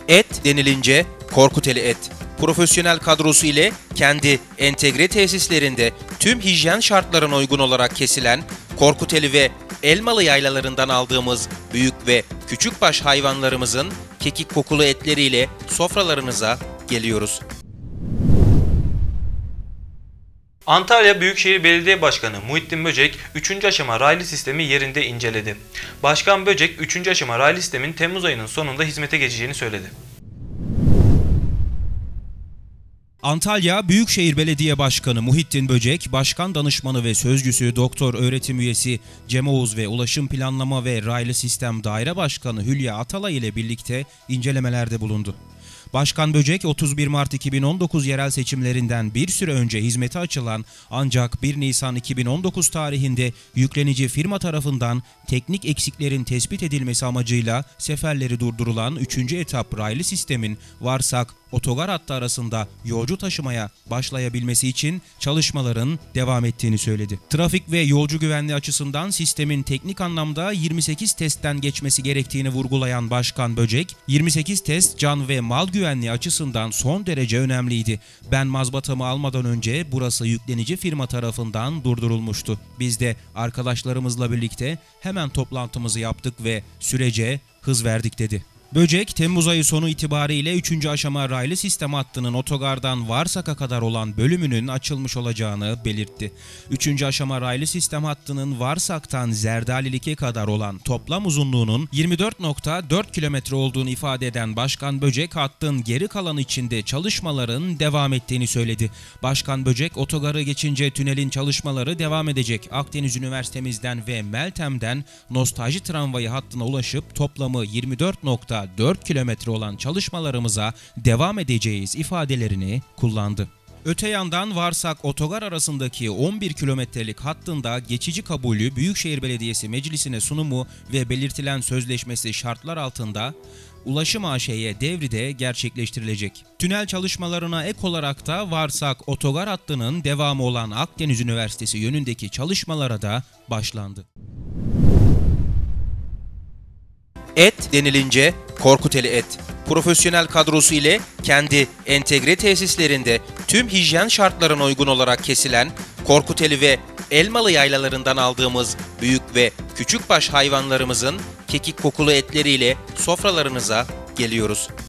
Et denilince Korkuteli Et. Profesyonel kadrosu ile kendi entegre tesislerinde tüm hijyen şartlarına uygun olarak kesilen Korkuteli ve Elmalı yaylalarından aldığımız büyük ve küçükbaş hayvanlarımızın kekik kokulu etleriyle sofralarınıza geliyoruz. Antalya Büyükşehir Belediye Başkanı Muhittin Böcek 3. aşama raylı sistemi yerinde inceledi. Başkan Böcek 3. aşama raylı sistemin Temmuz ayının sonunda hizmete geçeceğini söyledi. Antalya Büyükşehir Belediye Başkanı Muhittin Böcek, Başkan Danışmanı ve Sözcüsü Doktor Öğretim Üyesi Cem Oğuz ve Ulaşım Planlama ve Raylı Sistem Daire Başkanı Hülya Atalay ile birlikte incelemelerde bulundu. Başkan Böcek, 31 Mart 2019 yerel seçimlerinden bir süre önce hizmete açılan ancak 1 Nisan 2019 tarihinde yüklenici firma tarafından teknik eksiklerin tespit edilmesi amacıyla seferleri durdurulan 3. etap raylı sistemin Varsak otogar hattı arasında yolcu taşımaya başlayabilmesi için çalışmaların devam ettiğini söyledi. Trafik ve yolcu güvenliği açısından sistemin teknik anlamda 28 testten geçmesi gerektiğini vurgulayan Başkan Böcek, 28 test can ve mal güvenliği açısından son derece önemliydi. Ben mazbatamı almadan önce burası yüklenici firma tarafından durdurulmuştu. Biz de arkadaşlarımızla birlikte hemen toplantımızı yaptık ve sürece hız verdik dedi. Böcek, Temmuz ayı sonu itibariyle 3. aşama raylı sistem hattının otogardan Varsak'a kadar olan bölümünün açılmış olacağını belirtti. 3. aşama raylı sistem hattının Varsak'tan Zerdalilik'e kadar olan toplam uzunluğunun 24,4 kilometre olduğunu ifade eden Başkan Böcek, hattın geri kalanı içinde çalışmaların devam ettiğini söyledi. Başkan Böcek, otogarı geçince tünelin çalışmaları devam edecek. Akdeniz Üniversitemizden ve Meltem'den Nostalji Tramvayı hattına ulaşıp toplamı 24,4 kilometre olan çalışmalarımıza devam edeceğiz ifadelerini kullandı. Öte yandan Varsak otogar arasındaki 11 kilometrelik hattında geçici kabulü Büyükşehir Belediyesi Meclisi'ne sunumu ve belirtilen sözleşmesi şartlar altında Ulaşım AŞ'ye devride gerçekleştirilecek. Tünel çalışmalarına ek olarak da Varsak otogar hattının devamı olan Akdeniz Üniversitesi yönündeki çalışmalara da başlandı. Et denilince Korkuteli Et. Profesyonel kadrosu ile kendi entegre tesislerinde tüm hijyen şartlarına uygun olarak kesilen Korkuteli ve Elmalı yaylalarından aldığımız büyük ve küçükbaş hayvanlarımızın kekik kokulu etleriyle sofralarınıza geliyoruz.